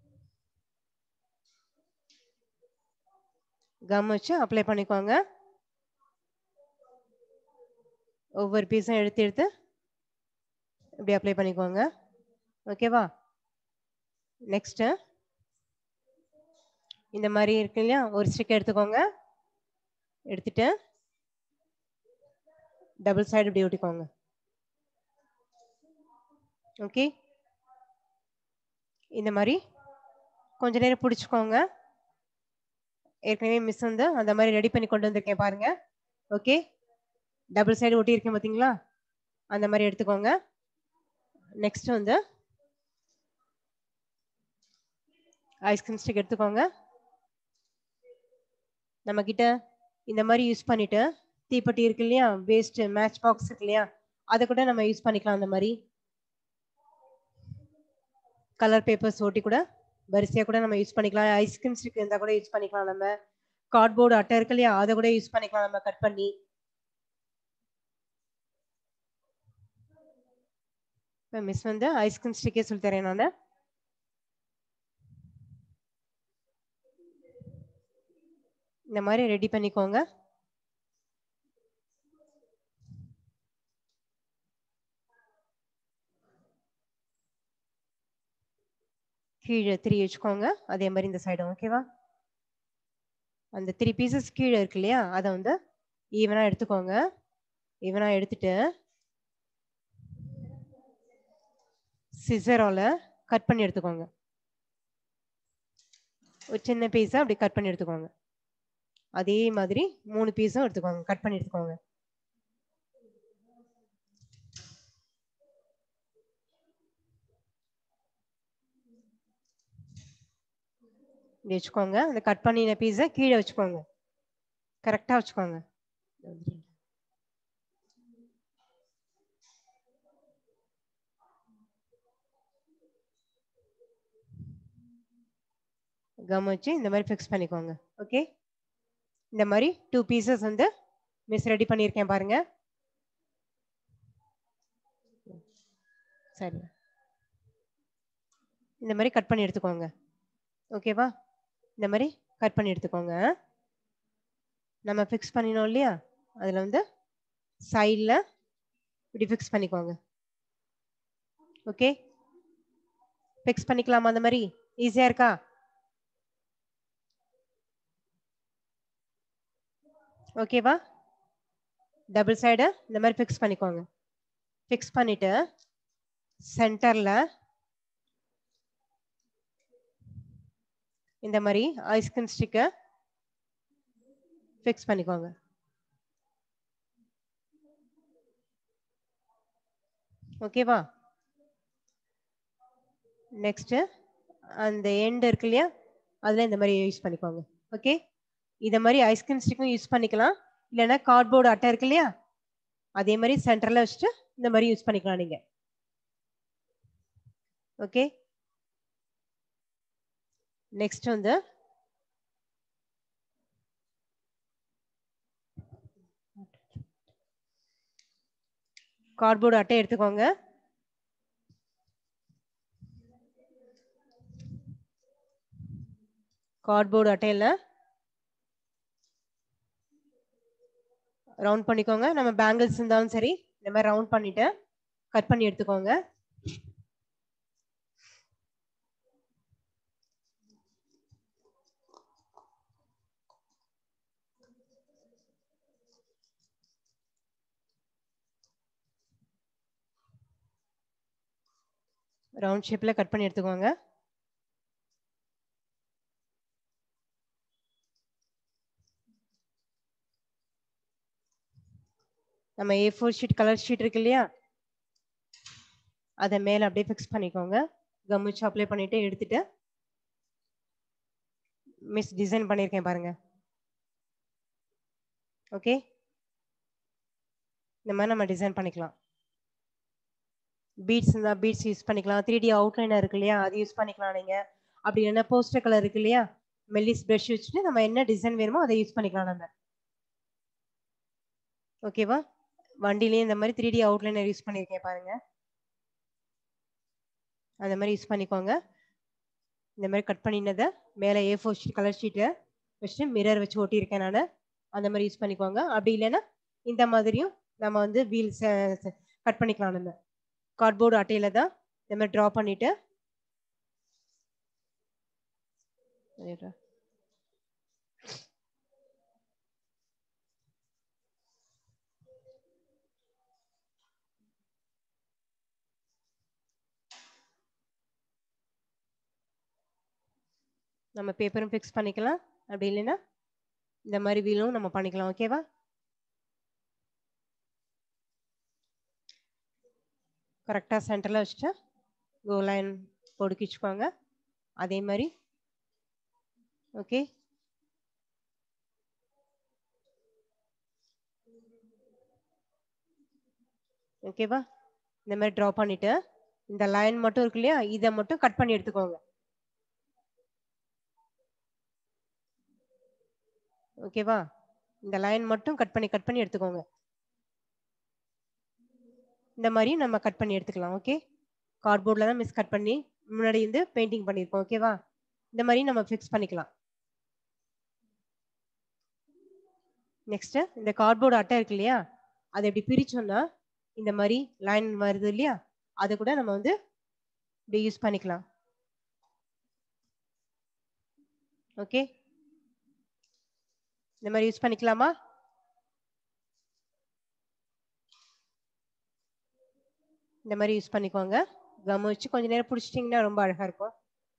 Speaker 1: கம் வச்சு அப்ளை பண்ணிக்கோங்க. ஒவ்வொரு பீஸும் எடுத்து இப்படி அப்ளை பண்ணிக்கோங்க. ஓகேவா? நெக்ஸ்ட் இந்த மாதிரி இருக்கு இல்லையா, ஒரு ஸ்டிக் எடுத்துக்கோங்க. எடுத்துட்டு டபுள் சைடு இப்படி ஒட்டிக்கோங்க. ஓகே, இந்த மாதிரி கொஞ்ச நேரம் பிடிச்சிக்கோங்க. ஏற்கனவே மிஸ் வந்து அந்த மாதிரி ரெடி பண்ணி கொண்டு வந்திருக்கேன் பாருங்க. ஓகே, டபுள் சைடு ஒட்டி இருக்கேன் பார்த்தீங்களா, அந்த மாதிரி எடுத்துக்கோங்க. நெக்ஸ்ட் வந்து ஐஸ்கிரீம் ஸ்டிக் எடுத்துக்கோங்க. நம்ம கிட்ட இந்த மாதிரி யூஸ் பண்ணிட்டு தீப்பெட்டி இருக்கு இல்லையா, வேஸ்ட் மேட்ச் பாக்ஸ் இருக்கு இல்லையா, அதை கூட நம்ம யூஸ் பண்ணிக்கலாம். அந்த மாதிரி கலர் பேப்பர்ஸ் ஓட்டி கூட வரிசையா கூட நம்ம யூஸ் பண்ணிக்கலாம். ஐஸ்கிரீம் ஸ்டிக் இருந்தா கூட யூஸ் பண்ணிக்கலாம். நம்ம கார்ட்போர்டு அட்டை இருக்கு இல்லையா, அதை கூட யூஸ் பண்ணிக்கலாம் நம்ம கட் பண்ணி. மிஸ் வந்து ஐஸ்கிரீம் ஸ்டிக்கே சொல்லி தரேன் நான். இந்த மாதிரி ரெடி பண்ணிக்கோங்க. கீழே 3 வச்சுக்கோங்க. அதே மாதிரி இந்த சைடும். ஓகேவா? அந்த 3 பீசஸ் கீழே இருக்கு இல்லையா, அதை வந்து ஈவனா எடுத்துக்கோங்க. ஈவனா எடுத்துட்டு சிசரால கட் பண்ணி எடுத்துக்கோங்க. ஒரு சின்ன பீஸா அப்படி கட் பண்ணி எடுத்துக்கோங்க. அதே மாதிரி 3 பீஸும் எடுத்துக்கோங்க, கட் பண்ணி எடுத்துக்கோங்க. இப்படி வச்சுக்கோங்க. அந்த கட் பண்ணின பீஸை கீழே வச்சுக்கோங்க, கரெக்டா வச்சுக்கோங்க. கம் வச்சு இந்த மாதிரி ஃபிக்ஸ் பண்ணிக்கோங்க. ஓகே, இந்த மாதிரி 2 பீசஸ் வந்து மிஸ் ரெடி பண்ணியிருக்கேன் பாருங்க. சரி, இந்த மாதிரி கட் பண்ணி எடுத்துக்கோங்க. ஓகேவா? இந்த மாதிரி கட் பண்ணி எடுத்துக்கோங்க. நம்ம ஃபிக்ஸ் பண்ணினோம் இல்லையா, அதில் வந்து சைடில் இப்படி ஃபிக்ஸ் பண்ணிக்கோங்க. ஓகே, ஃபிக்ஸ் பண்ணிக்கலாமா? அந்த மாதிரி ஈஸியாக இருக்கா? ஓகேவா? டபுள் சைடு இந்த மாதிரி ஃபிக்ஸ் பண்ணிக்கோங்க. ஃபிக்ஸ் பண்ணிட்டு சென்டர்ல இந்த மாதிரி ஐஸ்கிரீம் ஸ்டிக்கை ஃபிக்ஸ் பண்ணிக்கோங்க. ஓகேவா? நெக்ஸ்ட் அந்த எண்ட் இருக்கு இல்லையா, அதில் இந்த மாதிரி யூஸ் பண்ணிக்கோங்க. ஓகே, இதை மாதிரி ஐஸ்கிரீம் ஸ்டிக்கும் யூஸ் பண்ணிக்கலாம். இல்லைன்னா கார்ட்போர்டு அட்டை இருக்கு இல்லையா, அதே மாதிரி சென்டரில் வச்சுட்டு இந்த மாதிரி யூஸ் பண்ணிக்கலாம் நீங்க. ஓகே, நெக்ஸ்ட் வந்து கார்ட்போர்டு அட்டை எடுத்துக்கோங்க. கார்ட்போர்டு அட்டையில் ரவுண்ட் பண்ணிக்கோங்க. நம்ம பேங்கிள்ஸ் இருந்தாலும் சரி, இந்த மாதிரி ரவுண்ட் பண்ணிட்டு கட் பண்ணி எடுத்துக்கோங்க. ரவுண்ட் ஷேப்ல கட் பண்ணி எடுத்துக்கோங்க. நம்ம A4 ஷீட் கலர் ஷீட் இருக்கு இல்லையா, அதை மேல அப்படியே ஃபிக்ஸ் பண்ணிக்கோங்க. கம் வச்சு அப்ளை பண்ணிட்டு எடுத்துட்டு மிஸ் டிசைன் பண்ணியிருக்கேன் பாருங்க. ஓகே, இந்த மாதிரி நம்ம டிசைன் பண்ணிக்கலாம். பீட்ஸ் இருந்தால் பீட்ஸ் யூஸ் பண்ணிக்கலாம். 3D அவுட்லைனர் இருக்கு இல்லையா, அது யூஸ் பண்ணிக்கலாம் நீங்க. அப்படி என்ன போஸ்டர் கலர் இருக்கு இல்லையா, மெல்லிஸ் ப்ரஷ் வச்சுட்டு நம்ம என்ன டிசைன் வேணுமோ அதை யூஸ் பண்ணிக்கலாம் நம்ம. ஓகேவா? வண்டிலேயே இந்த மாதிரி 3D அவுட்லைனர் யூஸ் பண்ணியிருக்கேன் பாருங்க. அந்த மாதிரி யூஸ் பண்ணிக்கோங்க. இந்த மாதிரி கட் பண்ணினதை மேலே A4 ஷீட் கலர் ஷீட்டை வச்சுட்டு மிரர் வச்சு ஒட்டியிருக்கேன் நான். அந்த மாதிரி யூஸ் பண்ணிக்கோங்க. அப்படி இல்லைன்னா இந்த மாதிரியும் நம்ம வந்து வீல் கட் பண்ணிக்கலாம். நம்ம கார்ட்போர்டு அட்டையில தான் இந்த மாதிரி ட்ரா பண்ணிட்டு நம்ம பேப்பரும் ஃபிக்ஸ் பண்ணிக்கலாம். அப்படி இல்லைன்னா இந்த மாதிரி வீலும் நம்ம பண்ணிக்கலாம். ஓகேவா? கரெக்டா சென்டர்ல வச்சுட்டு கோ லைன் பொடுக்கிச்சுக்கோங்க. அதே மாதிரி ஓகே. ஓகேவா? இந்த மாதிரி ட்ரா பண்ணிட்டு இந்த லைன் மட்டும் இருக்கு இல்லையா, இதை மட்டும் கட் பண்ணி எடுத்துக்கோங்க. ஓகேவா? இந்த லைன் மட்டும் கட் பண்ணி எடுத்துக்கோங்க. இந்த மாதிரி நம்ம கட் பண்ணி எடுத்துக்கலாம். ஓகே, கார்ட்போர்ட்ல தான் மிஸ் கட் பண்ணி முன்னாடி இருந்து பெயிண்டிங் பண்ணியிருக்கோம். ஓகேவா? இந்த மாதிரி நம்ம ஃபிக்ஸ் பண்ணிக்கலாம். நெக்ஸ்ட் இந்த கார்ட்போர்டு அட்டை இருக்கு இல்லையா, அதை எப்படி பிரிச்சோம்னா இந்த மாதிரி லைன் வருது இல்லையா, அதை கூட நம்ம வந்து இப்படி யூஸ் பண்ணிக்கலாம். ஓகே, இந்த மாதிரி யூஸ் பண்ணிக்கலாமா? இந்த மாதிரி யூஸ் பண்ணிக்கோங்க. கம் வச்சு கொஞ்ச நேரம் பிடிச்சிட்டிங்கன்னா ரொம்ப அழகா இருக்கும்.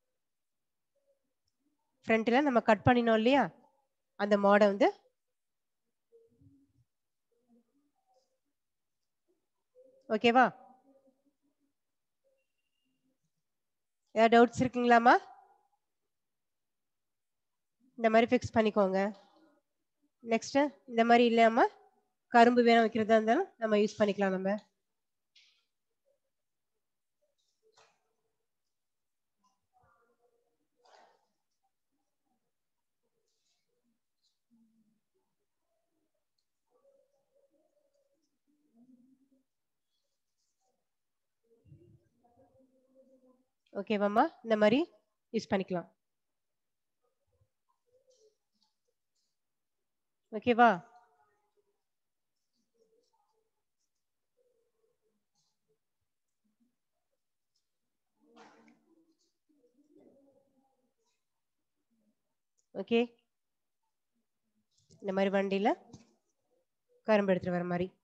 Speaker 1: ஃப்ரண்ட்ல நம்ம கட் பண்ணினோம் இல்லையா, அந்த மாடை வந்து ஓகேவா? ஏதாவது டவுட்ஸ் இருக்குங்களாமா? இந்த மாதிரி ஃபிக்ஸ் பண்ணிக்கோங்க. நெக்ஸ்ட் இந்த மாதிரி இல்லாம கரும்பு வேணும் வைக்கிறதா இருந்தாலும் நம்ம யூஸ் பண்ணிக்கலாம். நம்ம ஓகேவாம்மா? இந்த மாதிரி யூஸ் பண்ணிக்கலாம். ஓகேவா? ஓகே, இந்த மாதிரி வண்டியில கரும்பு எடுத்துட்டு வர மாதிரி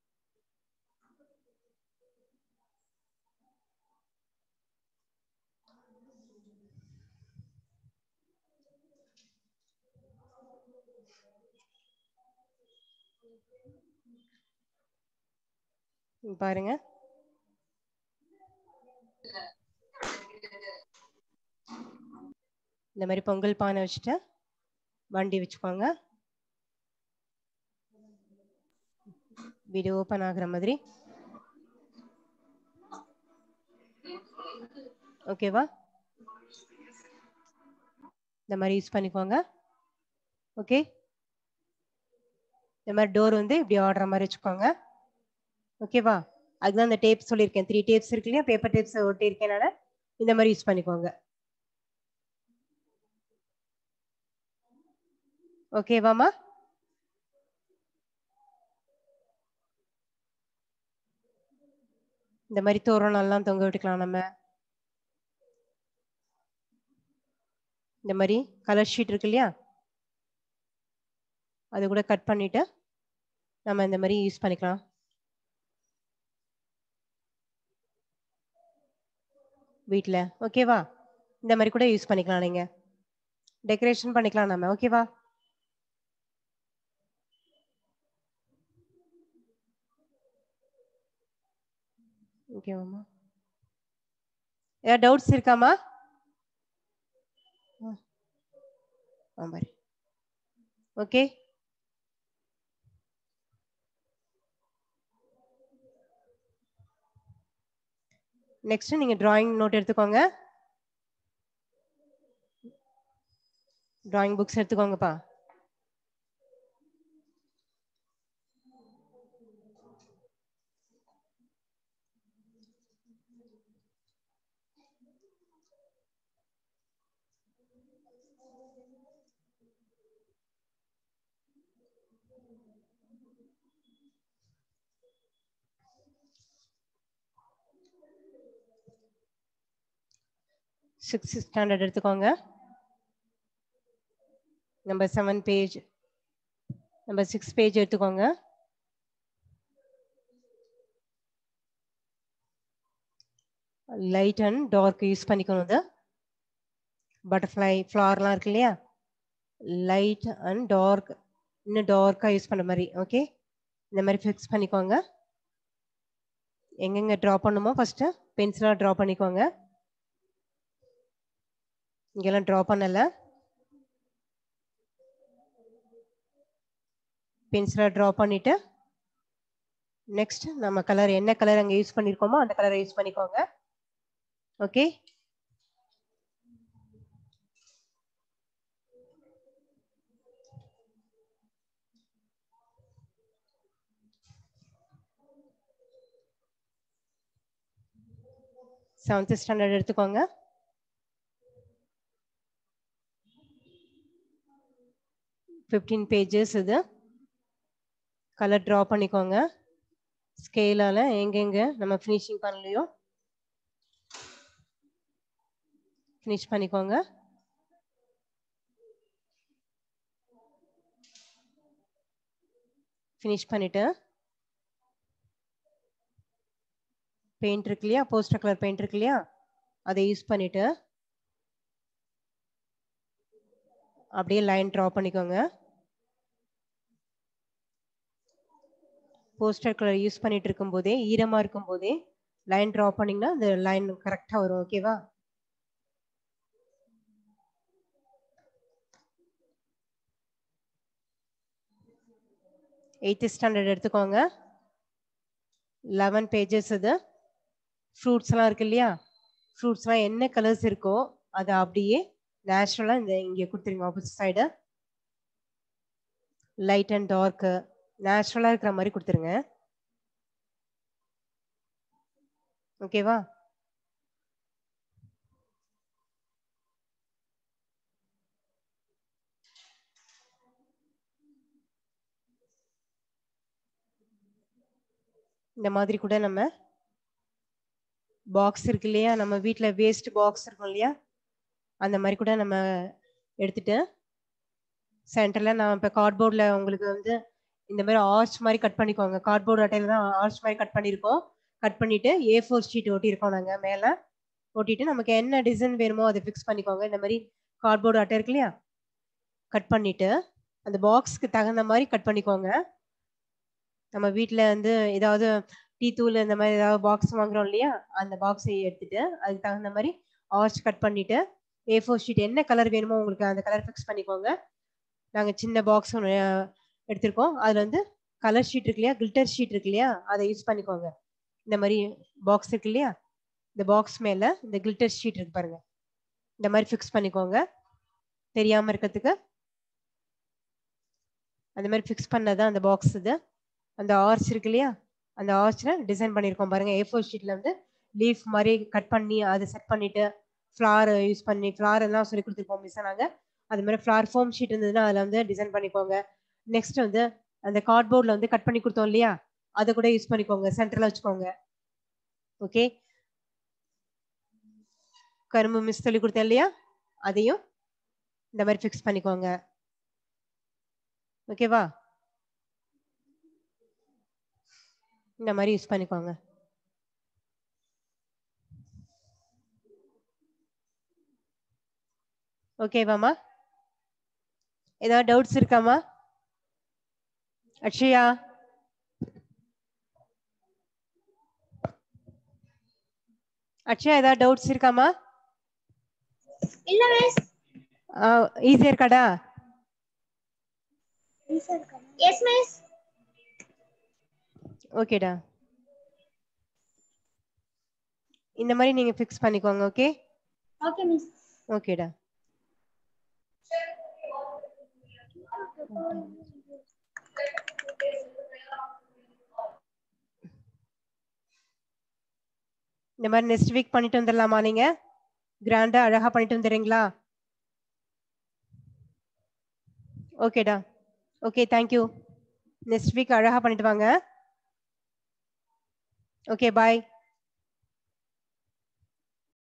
Speaker 1: பாருங்க. இந்த மாதிரி பொங்கல் பானை வச்சுட்டு வண்டி வச்சுக்கோங்க. வீடியோ ஓபன் ஆகுற மாதிரி. ஓகேவா? இந்த மாதிரி யூஸ் பண்ணிக்கோங்க. ஓகே, இந்த மாதிரி டோர் வந்து இப்படி ஆடுற மாதிரி வச்சுக்கோங்க. ஓகேவா? அதுதான் இந்த டேப் சொல்லியிருக்கேன். 3 டேப்ஸ் இருக்கு இல்லையா, பேப்பர் டேப்ஸ் ஒட்டி இருக்கேனால இந்த மாதிரி யூஸ் பண்ணிக்கோங்க. ஓகேவாமா? இந்த மாதிரி தோரணம் எல்லாம் தொங்க விட்டுக்கலாம். நம்ம இந்த மாதிரி கலர் ஷீட் இருக்கு இல்லையா, அது கூட கட் பண்ணிட்டு நம்ம இந்த மாதிரி யூஸ் பண்ணிக்கலாம். வீட்டில் ஓகேவா? இந்த மாதிரி கூட யூஸ் பண்ணிக்கலாம். நீங்க டெக்கரேஷன் பண்ணிக்கலாம் நம்ம. ஓகேவா? ஓகேவாம்மா? ஏதாவது டவுட்ஸ் இருக்காமா? ஓகே, நெக்ஸ்ட் நீங்க டிராயிங் நோட் எடுத்துக்கோங்க. டிராயிங் புக்ஸ் எடுத்துக்கோங்கப்பா. 6th ஸ்டாண்டர்ட் எடுத்துக்கோங்க. நம்பர் 7 பேஜ், நம்பர் 6 பேஜ் எடுத்துக்கோங்க. லைட் அண்ட் டார்க் யூஸ் பண்ணிக்கணும். இது பட்டர்ஃப்ளை ஃப்ளவர்லாம் இருக்கு இல்லையா, லைட் அண்ட் டார்க், இன்னும் டார்க்காக யூஸ் பண்ண மாதிரி. ஓகே, இந்த மாதிரி ஃபிக்ஸ் பண்ணிக்கோங்க. எங்கெங்க ட்ரா பண்ணுமோ ஃபர்ஸ்ட்டு பென்சிலாக ட்ரா பண்ணிக்கோங்க. இங்கெல்லாம் ட்ரா பண்ணலை, பென்சிலாக ட்ரா பண்ணிவிட்டு நெக்ஸ்ட் நம்ம கலர் என்ன கலர் அங்கே யூஸ் பண்ணியிருக்கோமோ அந்த கலரை யூஸ் பண்ணிக்கோங்க. ஓகே, செவன்த் ஸ்டாண்டர்ட் எடுத்துக்கோங்க. பேஜஸ் இது. கலர் ட்ரா பண்ணிக்கோங்க. ஸ்கேலால் எங்கெங்க நம்ம ஃபினிஷிங் பண்ணலையோ ஃபினிஷ் பண்ணிக்கோங்க. ஃபினிஷ் பண்ணிவிட்டு பெயிண்ட் இருக்கு இல்லையா, போஸ்டர் கலர் பெயிண்ட் இருக்கு இல்லையா, அதை யூஸ் பண்ணிவிட்டு அப்படியே லைன் ட்ரா பண்ணிக்கோங்க. போஸ்டர் கலர் யூஸ் பண்ணிட்டு இருக்கும் போதே, ஈரமாக இருக்கும் போதே லைன் ட்ரா பண்ணிங்கன்னா அந்த லைன் கரெக்டாக வரும். ஓகேவா, எயித்து ஸ்டாண்டர்ட் எடுத்துக்கோங்க. 11 பேஜஸ் இது. ஃப்ரூட்ஸ்லாம் இருக்கு இல்லையா, ஃப்ரூட்ஸ்லாம் என்ன கலர்ஸ் இருக்கோ அதை அப்படியே நேச்சுரலாக இந்த இங்கே கொடுத்துருங்க. Opposite side light and dark நேச்சுரலாக இருக்கிற மாதிரி கொடுத்துருங்க. ஓகேவா, இந்த மாதிரி கூட நம்ம பாக்ஸ் இருக்கு இல்லையா, நம்ம வீட்டில் வேஸ்ட் பாக்ஸ் இருக்கும் இல்லையா, அந்த மாதிரி கூட நம்ம எடுத்துட்டு சென்டரில் நான் இப்போ கார்ட்போர்டில் உங்களுக்கு வந்து இந்த மாதிரி ஆர்ச் மாதிரி கட் பண்ணிக்கோங்க. கார்ட்போர்டு அட்டையில் தான் ஆர்ச் மாதிரி கட் பண்ணியிருக்கோம். கட் பண்ணிவிட்டு A4 ஷீட் ஒட்டியிருக்கோம் நாங்கள் மேலே. ஒட்டிட்டு நமக்கு என்ன டிசைன் வேணுமோ அதை ஃபிக்ஸ் பண்ணிக்கோங்க. இந்த மாதிரி கார்ட்போர்டு அட்டை இருக்கு இல்லையா, கட் பண்ணிவிட்டு அந்த பாக்ஸ்க்கு தகுந்த மாதிரி கட் பண்ணிக்கோங்க. நம்ம வீட்டில் வந்து ஏதாவது டீ தூள் இந்த மாதிரி ஏதாவது பாக்ஸ் வாங்குறோம் இல்லையா, அந்த பாக்ஸை எடுத்துட்டு அதுக்கு தகுந்த மாதிரி ஆர்ச் கட் பண்ணிவிட்டு A4 ஷீட் என்ன கலர் வேணுமோ உங்களுக்கு அந்த கலர் ஃபிக்ஸ் பண்ணிக்கோங்க. நாங்கள் சின்ன பாக்ஸ் ஒன்று எடுத்திருக்கோம். அதில் வந்து கலர் ஷீட் இருக்கு இல்லையா, கிளிட்டர் ஷீட் இருக்கு இல்லையா, அதை யூஸ் பண்ணிக்கோங்க. இந்த மாதிரி பாக்ஸ் இருக்கு இல்லையா, இந்த பாக்ஸ் மேலே இந்த கிளிட்டர் ஷீட் இருக்கு பாருங்க, இந்த மாதிரி ஃபிக்ஸ் பண்ணிக்கோங்க தெரியாமல் இருக்கிறதுக்கு. அந்த மாதிரி ஃபிக்ஸ் பண்ணதான் அந்த பாக்ஸ். இது அந்த ஆர்ச் இருக்கு இல்லையா, அந்த ஆர்ச்சில் டிசைன் பண்ணியிருக்கோம் பாருங்க. A4 ஷீட்டில் வந்து லீஃப் மாதிரி கட் பண்ணி அதை செட் பண்ணிவிட்டு ஃப்ளார் யூஸ் பண்ணி, ஃப்ளார் எல்லாம் சொல்லி கொடுத்துருப்போம் மிஸ் நாங்கள். அது மாதிரி ஃப்ளார் ஃபோம் ஷீட் இருந்ததுன்னா அதில் வந்து டிசைன் பண்ணிக்கோங்க. நெக்ஸ்ட் வந்து அந்த கார்ட்போர்டில் வந்து கட் பண்ணி கொடுத்தோம் இல்லையா, அதை கூட யூஸ் பண்ணிக்கோங்க, சென்டரில் வச்சுக்கோங்க. ஓகே, கரும்பு மிஸ் சொல்லி கொடுத்தேன் இல்லையா, அதையும் இந்த மாதிரி ஃபிக்ஸ் பண்ணிக்கோங்க. ஓகேவா, இந்த மாதிரி யூஸ் பண்ணிக்கோங்க. ஓகேவாம்மா, ஏதாவது டவுட்ஸ் இருக்காமா? அக்ஷயா, அக்ஷயா ஏதாவது டவுட்ஸ் இருக்காமா?
Speaker 2: இல்ல மிஸ்.
Speaker 1: ஈஸியா இருக்காடா?
Speaker 2: Yes miss.
Speaker 1: ஓகேடா, இந்த மாதிரி நீங்க ஃபிக்ஸ் பண்ணிக்கோங்க. Okay,
Speaker 2: okay miss.
Speaker 1: ஓகேடா. இந்த மாதிரி நெக்ஸ்ட் வீக் பண்ணிட்டு வந்துடலாமா? நீங்க கிராண்டா அழகா பண்ணிட்டு வந்துடுறீங்களா? ஓகேடா, ஓகே, தேங்க்யூ. நெக்ஸ்ட் வீக் அழகா பண்ணிட்டு வாங்க. ஓகே, பாய்.